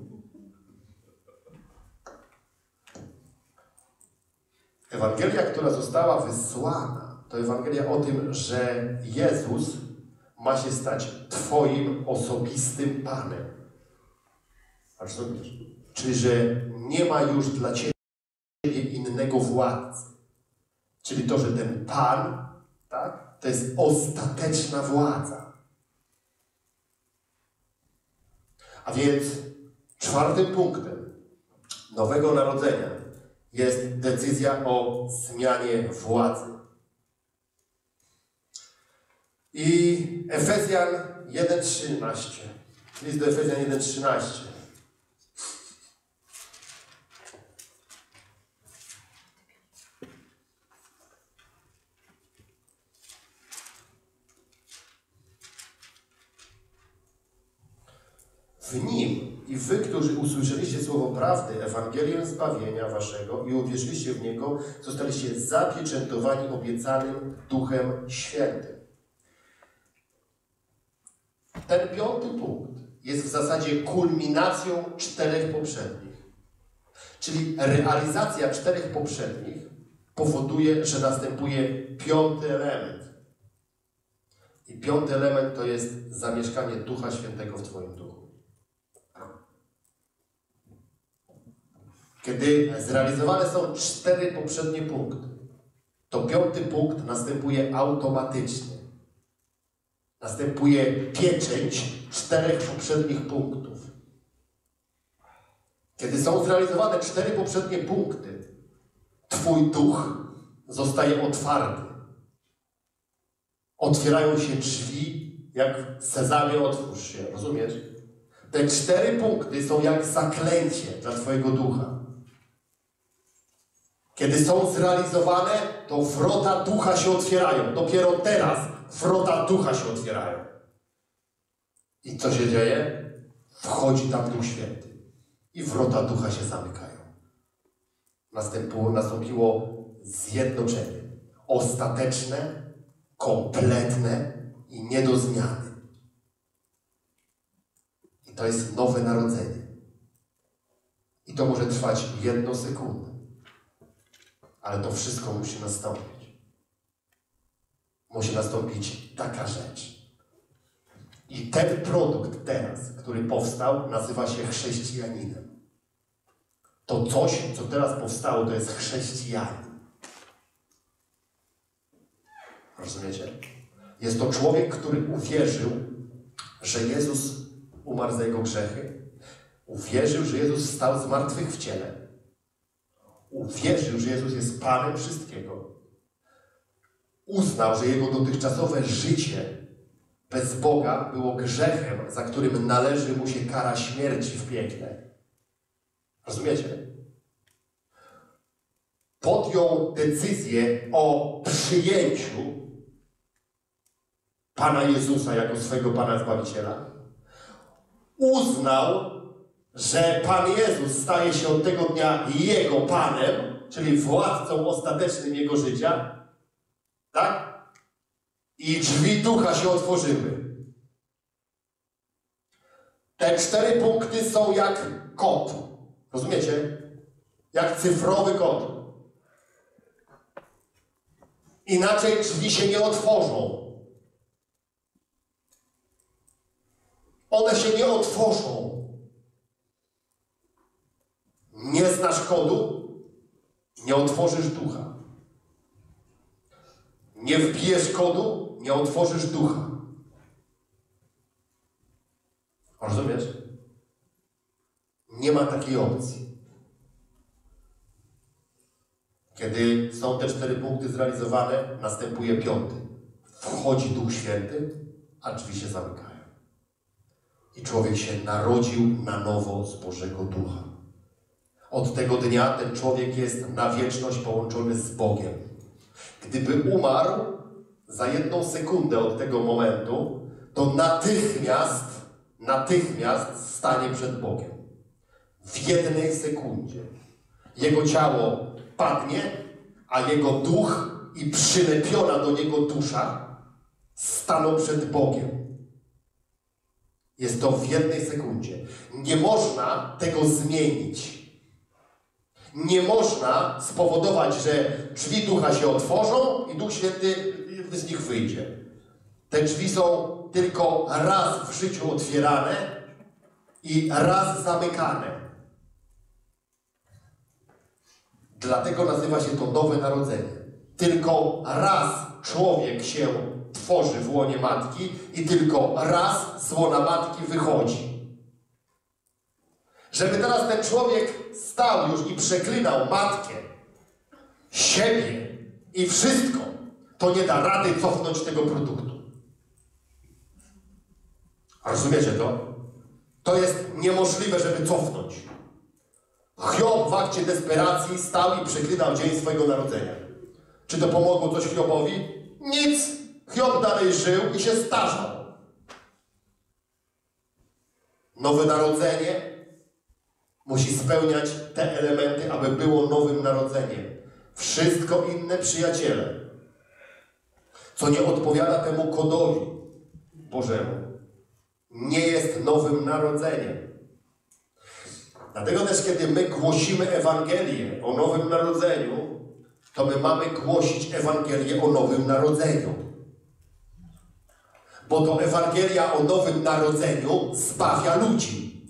Ewangelia, która została wysłana, to Ewangelia o tym, że Jezus ma się stać Twoim osobistym Panem. Rozumiesz? Czyli, że nie ma już dla Ciebie innego władcy. Czyli to, że ten Pan, tak, to jest ostateczna władza. A więc 4. punktem nowego narodzenia jest decyzja o zmianie władzy. I Efezjan 1:13. List do Efezjan 1:13. W Nim i wy, którzy usłyszeliście słowo prawdy, Ewangelię zbawienia waszego i uwierzyliście w Niego, zostaliście zapieczętowani obiecanym Duchem Świętym. Ten 5. punkt jest w zasadzie kulminacją 4 poprzednich. Czyli realizacja 4 poprzednich powoduje, że następuje 5. element. I 5. element to jest zamieszkanie Ducha Świętego w Twoim duchu. Kiedy zrealizowane są 4 poprzednie punkty, to 5. punkt następuje automatycznie. Następuje pieczęć 4 poprzednich punktów. Kiedy są zrealizowane 4 poprzednie punkty, Twój duch zostaje otwarty. Otwierają się drzwi, jak w Sezamie otwórz się, rozumiesz? Te 4 punkty są jak zaklęcie dla Twojego ducha. Kiedy są zrealizowane, to wrota ducha się otwierają. Dopiero teraz wrota ducha się otwierają. I co się dzieje? Wchodzi tam Duch Święty. I wrota ducha się zamykają. Nastąpiło zjednoczenie. Ostateczne, kompletne i nie do zmiany. I to jest nowe narodzenie. I to może trwać 1 sekundę. Ale to wszystko musi nastąpić. Musi nastąpić taka rzecz. I ten produkt teraz, który powstał, nazywa się chrześcijaninem. To coś, co teraz powstało, to jest chrześcijanin. Rozumiecie? Jest to człowiek, który uwierzył, że Jezus umarł za jego grzechy. Uwierzył, że Jezus wstał z martwych w ciele. Uwierzył, że Jezus jest Panem wszystkiego. Uznał, że jego dotychczasowe życie bez Boga było grzechem, za którym należy mu się kara śmierci w piekle. Rozumiecie? Podjął decyzję o przyjęciu Pana Jezusa jako swego Pana Zbawiciela. Uznał, że Pan Jezus staje się od tego dnia Jego Panem, czyli władcą ostatecznym Jego życia. Tak? I drzwi ducha się otworzyły. Te 4 punkty są jak kod. Rozumiecie? Jak cyfrowy kod. Inaczej drzwi się nie otworzą. One się nie otworzą. Nie znasz kodu, nie otworzysz ducha. Nie wbijesz kodu, nie otworzysz ducha. Rozumiesz? Nie ma takiej opcji. Kiedy są te 4 punkty zrealizowane, następuje 5. Wchodzi Duch Święty, a drzwi się zamykają. I człowiek się narodził na nowo z Bożego Ducha. Od tego dnia ten człowiek jest na wieczność połączony z Bogiem. Gdyby umarł za 1 sekundę od tego momentu, to natychmiast stanie przed Bogiem. W 1 sekundzie. Jego ciało padnie, a jego duch i przylepiona do niego dusza staną przed Bogiem. Jest to w 1 sekundzie. Nie można tego zmienić. Nie można spowodować, że drzwi ducha się otworzą i Duch Święty z nich wyjdzie. Te drzwi są tylko raz w życiu otwierane i raz zamykane. Dlatego nazywa się to nowe narodzenie. Tylko raz człowiek się tworzy w łonie matki i tylko raz z łona matki wychodzi. Żeby teraz ten człowiek stał już i przeklinał matkę, siebie i wszystko, to nie da rady cofnąć tego produktu. Rozumiecie to? To jest niemożliwe, żeby cofnąć. Hiob w akcie desperacji stał i przeklinał dzień swojego narodzenia. Czy to pomogło coś Hiobowi? Nic. Hiob dalej żył i się starzał. Nowe narodzenie musi spełniać te elementy, aby było nowym narodzeniem. Wszystko inne, przyjaciele, co nie odpowiada temu kodowi Bożemu, nie jest nowym narodzeniem. Dlatego też, kiedy my głosimy Ewangelię o nowym narodzeniu, to my mamy głosić Ewangelię o nowym narodzeniu. Bo to Ewangelia o nowym narodzeniu zbawia ludzi.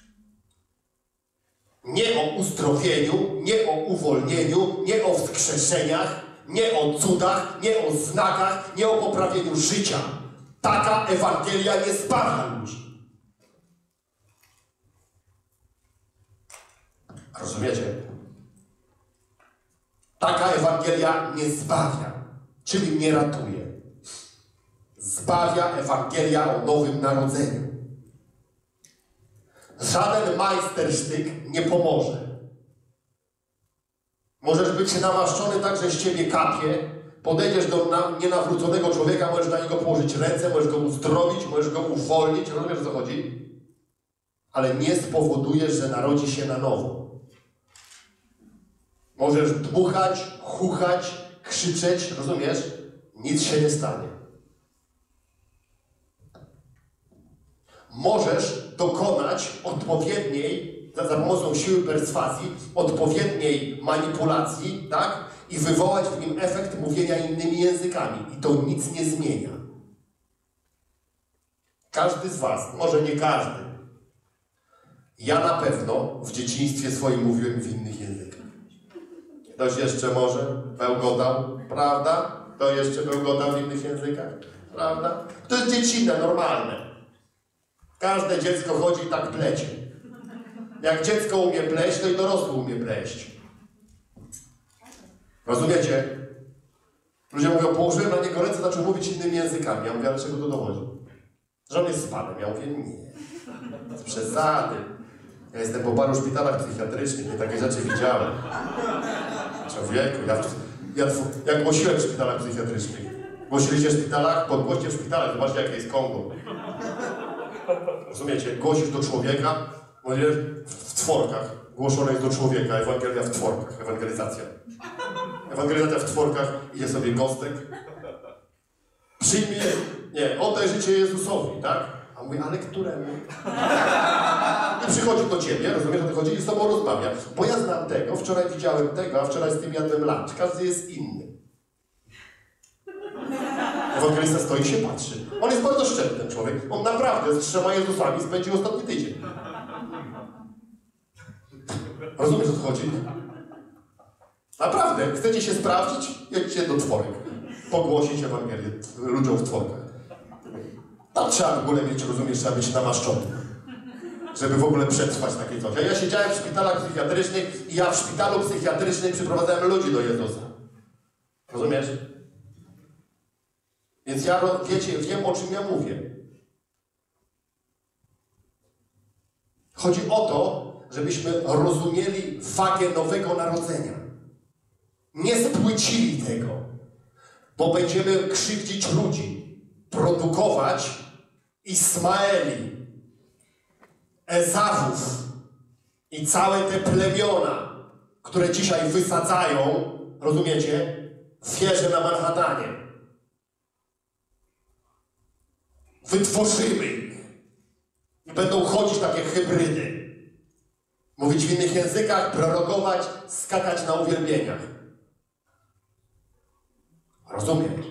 Nie o uzdrowieniu, nie o uwolnieniu, nie o wskrzeszeniach, nie o cudach, nie o znakach, nie o poprawieniu życia. Taka Ewangelia nie zbawia ludzi. Rozumiecie? Taka Ewangelia nie zbawia, czyli nie ratuje. Zbawia Ewangelia o nowym narodzeniu. Żaden majstersztyk nie pomoże. Możesz być namaszczony tak, że z ciebie kapie. Podejdziesz do nienawróconego człowieka, możesz na niego położyć ręce, możesz go uzdrowić, możesz go uwolnić. Rozumiesz, o co chodzi? Ale nie spowodujesz, że narodzi się na nowo. Możesz dmuchać, chuchać, krzyczeć, rozumiesz? Nic się nie stanie. Możesz dokonać odpowiedniej, za pomocą siły perswazji, odpowiedniej manipulacji, tak? I wywołać w nim efekt mówienia innymi językami. I to nic nie zmienia. Każdy z was, może nie każdy. Ja na pewno w dzieciństwie swoim mówiłem w innych językach. Ktoś jeszcze może bełkotał, prawda? Kto jeszcze bełkotał w innych językach, prawda? To jest dziecinne, normalne. Każde dziecko chodzi i tak plecie. Jak dziecko umie pleść, to i dorosły umie pleść. Rozumiecie? Ludzie mówią, położyłem na niego ręce, zaczął mówić innymi językami. Ja mówię, ale czego to dowodzi? Że on jest spadem. Ja mówię, nie. Z przesady. Ja jestem po paru szpitalach psychiatrycznych, nie takie rzeczy widziałem. Człowieku, ja głosiłem w szpitalach psychiatrycznych. Głosiliście w szpitalach? Podgłoście w szpitalach. Zobaczcie, jakie jest Kongo. Rozumiecie? Głosisz do człowieka, w tworkach. Głoszone jest do człowieka, Ewangelia w tworkach, ewangelizacja. Ewangelizacja w tworkach, idzie sobie gostek. Przyjmij, nie, oddaj życie Jezusowi, tak? A mówi, ale któremu? I przychodzi do ciebie, rozumiesz, o to chodzi, i z tobą rozmawia. Bo ja znam tego, wczoraj widziałem tego, a wczoraj z tym jadłem lunch. Każdy jest inny. Ewangelista stoi i się patrzy. On jest bardzo szczery, ten człowiek. On naprawdę z 3 Jezusami spędził ostatni tydzień. Rozumiesz, o co chodzi? Naprawdę, chcecie się sprawdzić? Jedźcie do tworek. Pogłosić Ewangelię ludziom w tworkach. Tam trzeba w ogóle mieć, rozumiesz, trzeba być namaszczony. Żeby w ogóle przetrwać takie coś. A ja siedziałem w szpitalach psychiatrycznych i ja w szpitalu psychiatrycznym przyprowadzałem ludzi do Jezusa. Rozumiesz? Więc ja, wiecie, wiem, o czym ja mówię. Chodzi o to, żebyśmy rozumieli wagę nowego narodzenia. Nie spłycili tego, bo będziemy krzywdzić ludzi, produkować Ismaeli, Ezawów i całe te plemiona, które dzisiaj wysadzają, rozumiecie, wieże na Manhattanie. Wytworzymy ich. I będą chodzić takie hybrydy. Mówić w innych językach, prorokować, skakać na uwielbieniach. Rozumiesz?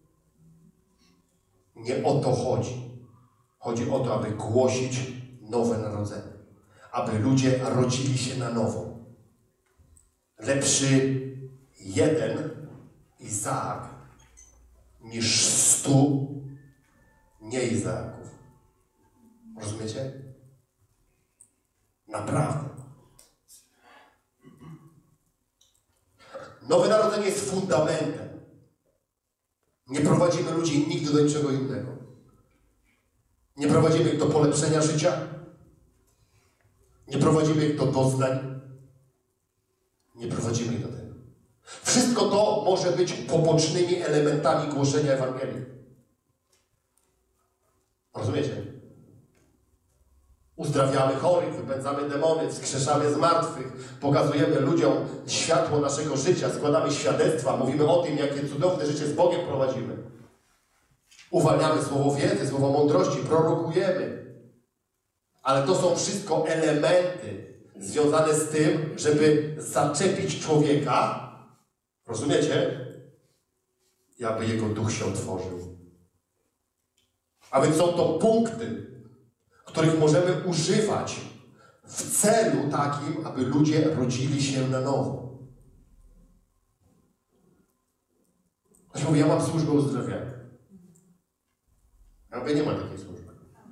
Nie o to chodzi. Chodzi o to, aby głosić nowe narodzenie. Aby ludzie rodzili się na nowo. Lepszy jeden Izaak niż 100 nie Izaaków. Rozumiecie? Naprawdę. Nowe narodzenie jest fundamentem. Nie prowadzimy ludzi nigdy do niczego innego. Nie prowadzimy ich do polepszenia życia. Nie prowadzimy ich do doznań. Nie prowadzimy ich do tego. Wszystko to może być pobocznymi elementami głoszenia Ewangelii. Rozumiecie? Uzdrawiamy chorych, wypędzamy demony, wskrzeszamy zmartwych, pokazujemy ludziom światło naszego życia, składamy świadectwa, mówimy o tym, jakie cudowne życie z Bogiem prowadzimy. Uwalniamy słowo wiedzy, słowo mądrości, prorokujemy. Ale to są wszystko elementy związane z tym, żeby zaczepić człowieka, rozumiecie? I aby jego duch się otworzył. A więc są to punkty, których możemy używać w celu takim, aby ludzie rodzili się na nowo. Ktoś mówi, ja mam służbę uzdrawiania. Ja mówię, nie ma takiej służby.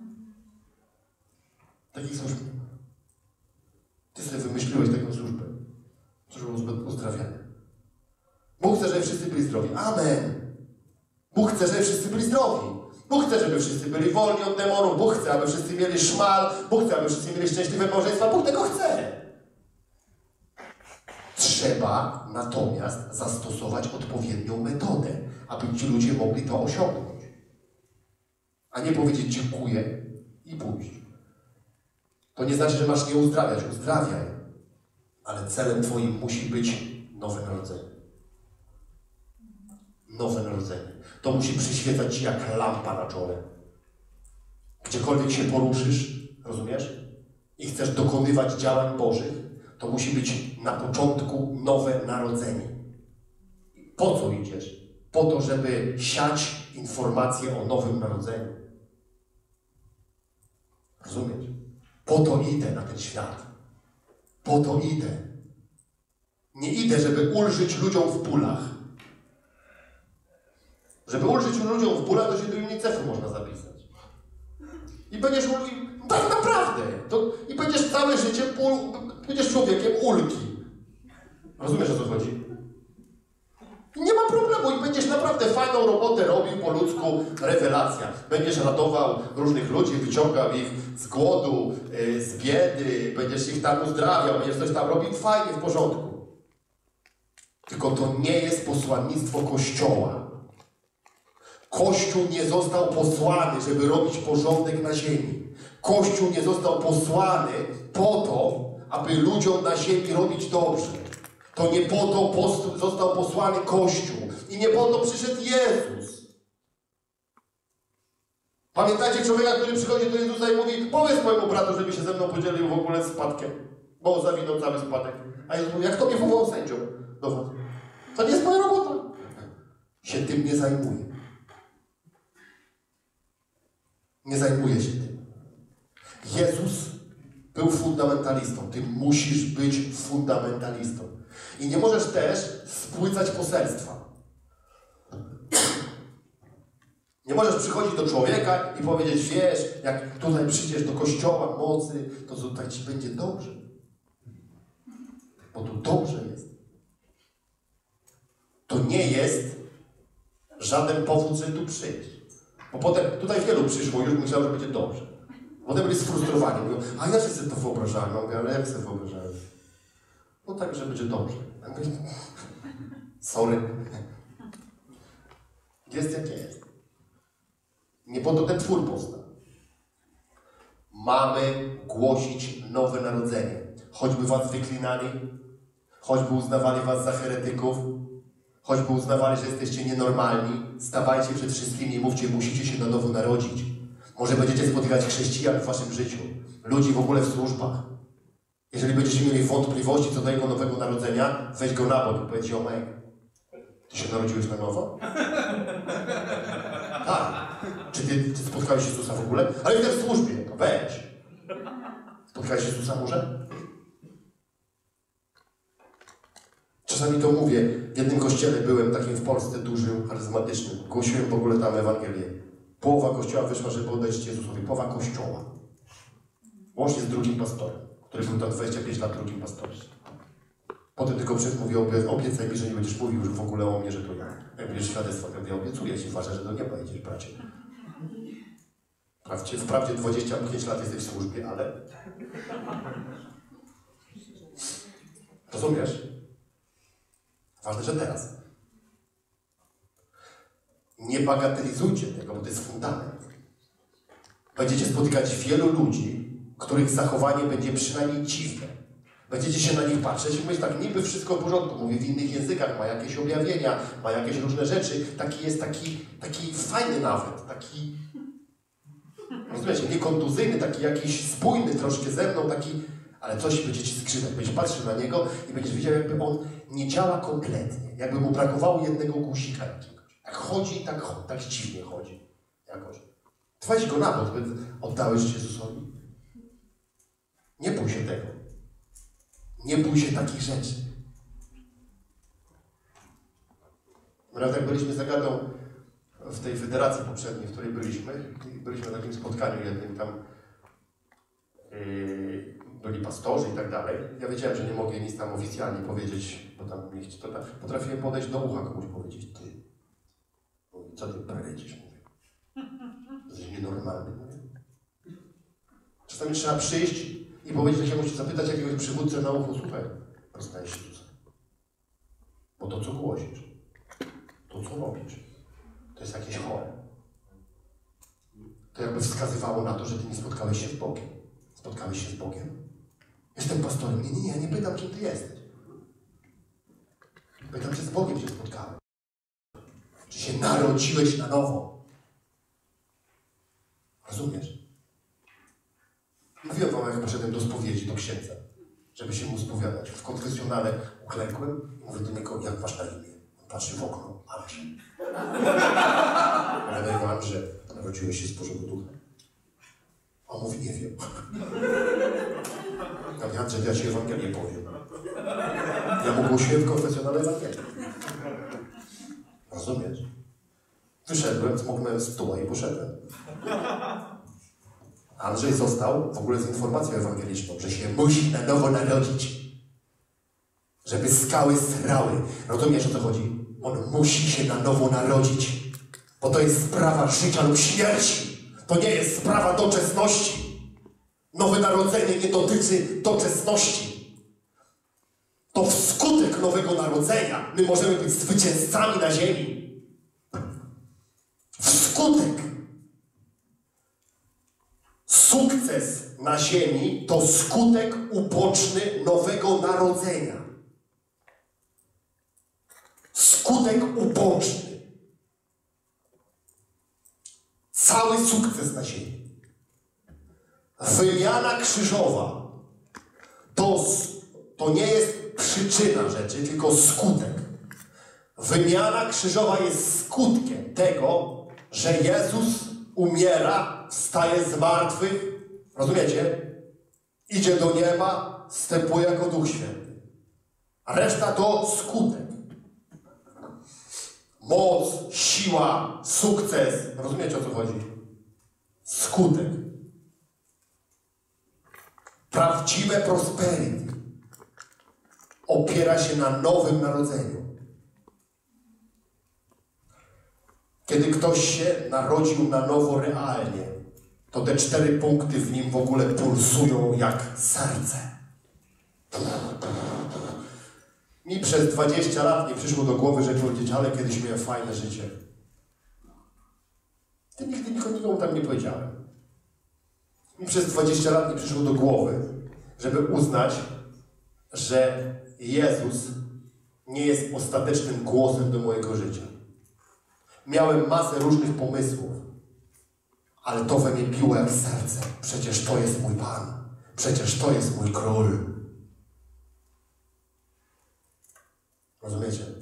Takiej służby nie ma. Ty sobie wymyśliłeś taką służbę. Służbę uzdrawiania. Bóg chce, żeby wszyscy byli zdrowi. Amen. Bóg chce, żeby wszyscy byli zdrowi. Bóg chce, żeby wszyscy byli wolni od demonów. Bóg chce, aby wszyscy mieli szmal. Bóg chce, aby wszyscy mieli szczęśliwe małżeństwa. Bóg tego chce. Trzeba natomiast zastosować odpowiednią metodę, aby ci ludzie mogli to osiągnąć. A nie powiedzieć dziękuję i pójść. To nie znaczy, że masz nie uzdrawiać. Uzdrawiaj. Ale celem twoim musi być nowe narodzenie. Nowe narodzenie. To musi przyświecać ci jak lampa na czole. Gdziekolwiek się poruszysz, rozumiesz? I chcesz dokonywać działań Bożych, to musi być na początku nowe narodzenie. Po co idziesz? Po to, żeby siać informacje o nowym narodzeniu. Rozumiesz? Po to idę na ten świat. Po to idę. Nie idę, żeby ulżyć ludziom w bólach. Żeby ulżyć ludziom w bólach, to się do UNICEF-u można zapisać. I będziesz tak naprawdę. I będziesz całe życie będziesz człowiekiem ulgi. Rozumiesz, o co chodzi? I nie ma problemu i będziesz naprawdę fajną robotę robił po ludzku, rewelacja. Będziesz ratował różnych ludzi, wyciągał ich z głodu, z biedy, będziesz ich tam uzdrawiał, będziesz coś tam robił, fajnie, w porządku. Tylko to nie jest posłannictwo Kościoła. Kościół nie został posłany, żeby robić porządek na ziemi. Kościół nie został posłany po to, aby ludziom na ziemi robić dobrze. To nie po to został posłany Kościół. I nie po to przyszedł Jezus. Pamiętacie człowieka, który przychodzi do Jezusa i mówi: powiedz mojemu bratu, żeby się ze mną podzielił w ogóle spadkiem, bo on zawinął cały spadek. A Jezus mówi: jak to mnie powołał sędzią do was? To nie jest moja robota. Się tym nie zajmuje. Nie zajmuje się tym. Jezus był fundamentalistą. Ty musisz być fundamentalistą. I nie możesz też spłycać poselstwa. Nie możesz przychodzić do człowieka i powiedzieć: wiesz, jak tutaj przyjdziesz do kościoła mocy, to tutaj ci będzie dobrze. Bo tu dobrze jest. To nie jest żaden powód, żeby tu przyjść. Bo potem tutaj wielu przyszło, już myślałem, że będzie dobrze. Potem byli sfrustrowani. Mówią: a ja sobie to wyobrażałem. Ja mówię: ale jak sobie wyobrażałem? No tak, że będzie dobrze. Ja mówię: sorry. Jest jak jest. Nie po to ten twór powstał. Mamy głosić nowe narodzenie. Choćby was wyklinali, choćby uznawali was za heretyków, choćby uznawali, że jesteście nienormalni, stawajcie przed wszystkimi i mówcie: musicie się na nowo narodzić. Może będziecie spotykać chrześcijan w waszym życiu, ludzi w ogóle w służbach. Jeżeli będziecie mieli wątpliwości co do jego nowego narodzenia, weź go na bok i powiedz: omek, ty się narodziłeś na nowo? Tak. Czy ty spotkałeś Jezusa w ogóle? Ale jestem w służbie. No weź. Spotkałeś Jezusa może? Czasami to mówię. W jednym kościele byłem, takim w Polsce, dużym, charyzmatycznym. Głosiłem w ogóle tam Ewangelię. Połowa kościoła wyszła, żeby odejść Jezusowi. Połowa kościoła. Łącznie z drugim pastorem, który był tam 25 lat drugim pastorem. Potem tylko przed mówił: obiecaj mi, że nie będziesz mówił już w ogóle o mnie, że to ja. Jak będziesz świadectwo, ja obiecuję ci, ważne, że do nieba idziesz, bracie. Wprawdzie 25 lat jesteś w służbie, ale... Rozumiesz? Ważne, że teraz. Nie bagatelizujcie tego, bo to jest fundament. Będziecie spotykać wielu ludzi, których zachowanie będzie przynajmniej dziwne. Będziecie się na nich patrzeć i mówić: tak, niby wszystko w porządku, mówi w innych językach, ma jakieś objawienia, ma jakieś różne rzeczy. Taki jest taki fajny nawet, taki, rozumiecie, niekontuzyjny, taki jakiś spójny troszkę ze mną, taki, ale coś będzie ci skrzywiać. Będziesz patrzył na niego i będziesz widział, jakby on nie działa kompletnie, jakby mu brakowało jednego guzika jakiegoś. Tak chodzi, tak dziwnie chodzi. Jakoś. Weź go na bok, oddałeś Jezusowi. Nie bój się tego. Nie bój się takich rzeczy. Raz jak byliśmy z Agatą w tej federacji poprzedniej, w której byliśmy na takim spotkaniu jednym, tam byli pastorzy i tak dalej. Ja wiedziałem, że nie mogę nic tam oficjalnie powiedzieć, bo tam nie to tam, potrafiłem podejść do ucha komuś powiedzieć: ty, mówi, co ty prawiecisz? Mówię: jesteś nienormalny. Mówię. Czasami trzeba przyjść i powiedzieć jakiemuś, zapytać jakiegoś przywódcę na ucho: słuchaj, poznajesz Jezusa. Bo to, co głosisz, to, co robisz, to jest jakieś chore. To jakby wskazywało na to, że ty nie spotkałeś się z Bogiem. Spotkałeś się z Bogiem? Jestem pastorem. Nie, ja nie pytam, kim ty jesteś. Pytam, czy z Bogiem się spotkałeś. Czy się narodziłeś na nowo. Rozumiesz? Mówiłem wam, jak poszedłem do spowiedzi, do księdza, żeby się mu spowiadać. W konfesjonale uklękłem i mówię do niego, jak masz na imię? On patrzy w okno, Andrzej. Ale mówię, Andrzej, narodziłeś się z Bożego Ducha? On mówi, nie wiem. Ja mówię, Andrzej, ja ci Ewangelię powiem. Ja mu głosiłem w konfesjonale Ewangelię. Rozumiesz? Wyszedłem, zmoknąłem z tuła i poszedłem. Andrzej został w ogóle z informacją ewangeliczną, że się musi na nowo narodzić. Żeby skały srały. Rozumiesz, o co chodzi? On musi się na nowo narodzić. Bo to jest sprawa życia lub śmierci. To nie jest sprawa doczesności. Nowe narodzenie nie dotyczy doczesności. To wskutek nowego narodzenia my możemy być zwycięzcami na ziemi. Wskutek. Sukces na ziemi to skutek uboczny nowego narodzenia. Skutek uboczny. Cały sukces na ziemi. Wymiana krzyżowa to nie jest przyczyna rzeczy, tylko skutek. Wymiana krzyżowa jest skutkiem tego, że Jezus umiera, wstaje z martwych, rozumiecie? Idzie do nieba, wstępuje jako Duch Święty. A reszta to skutek. Moc, siła, sukces. Rozumiecie, o co chodzi? Skutek. Prawdziwe prosperity opiera się na nowym narodzeniu. Kiedy ktoś się narodził na nowo realnie, to te 4 punkty w nim w ogóle pulsują jak serce. Mi przez 20 lat nie przyszło do głowy, żeby powiedzieć, ale kiedyś miałem fajne życie. Ty nigdy nikomu tam nie powiedziałem. Mi przez 20 lat nie przyszło do głowy, żeby uznać, że Jezus nie jest ostatecznym głosem do mojego życia. Miałem masę różnych pomysłów, ale to we mnie biło jak serce. Przecież to jest mój Pan. Przecież to jest mój Król. Rozumiecie?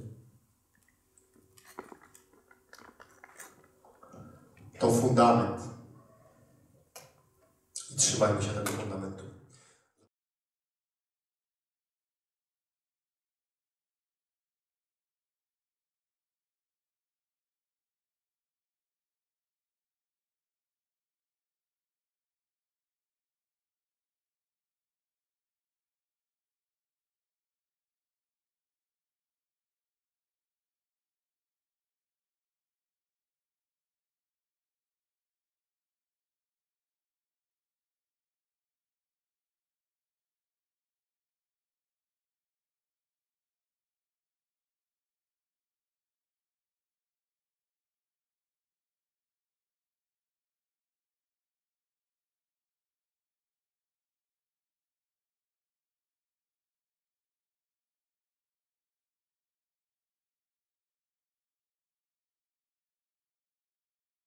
To fundament. I trzymajmy się tego.